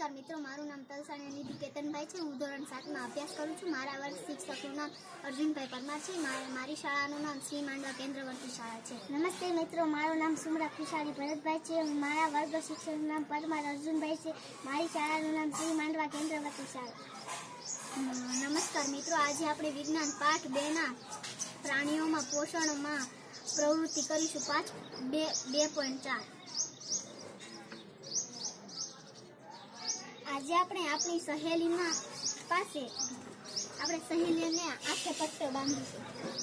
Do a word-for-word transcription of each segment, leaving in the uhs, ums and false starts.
नमस्कार मित्रों, मारू नाम तलसाणी निधि केतनभाई है। हूँ धोरण सात में अभ्यास करूँ छूँ। मारा वर्ग शिक्षकનું नाम अर्जुनभाई परमार है। मारी शाळाનું नाम श्री માંડવા केन्द्रवर्ती शाळा है। नमस्ते मित्रों, मारू नाम सुमरा खुशाली भरतभाई है। मारा वर्ग शिक्षकનું नाम परमार अर्जुनभाई है। मारी शाळाનું नाम श्री માંડવા केन्द्रवर्ती शाळा। नमस्कार मित्रों, आज આપણે विज्ञान पाठ बे ना प्राणियों में पोषण में प्रवृत्ति करीशुं। पाठ बे पॉइंट चार। आज આપણે આપણી સહેલીના પાસે આપણે સહેલીને આખે પટ્ટો બાંધીશું।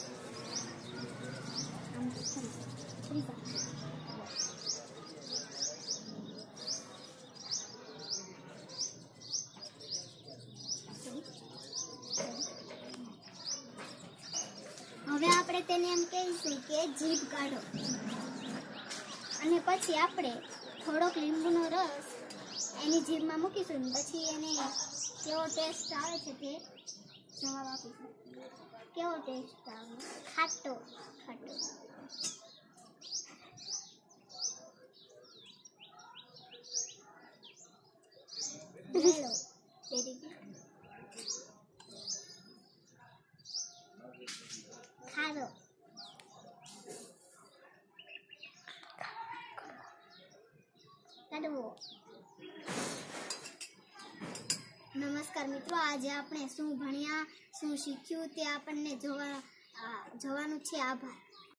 હવે આપણે તેને એમ કહીશું કે જીભ કાઢો અને પછી આપણે થોડોક લીંબુનો રસ એની જીભમાં મૂકીશું। પછી એને કેવો ટેસ્ટ આવે છે તે જવાબ આપીશું। કેવો ટેસ્ટ આવે? ખાટો ખાટો। Hello very good. ખારો કડવો। नमस्कार मित्रों, आज आपने शू भण्या शू शीख्यु ते आपने जोवा जोवानुं छे। आभार।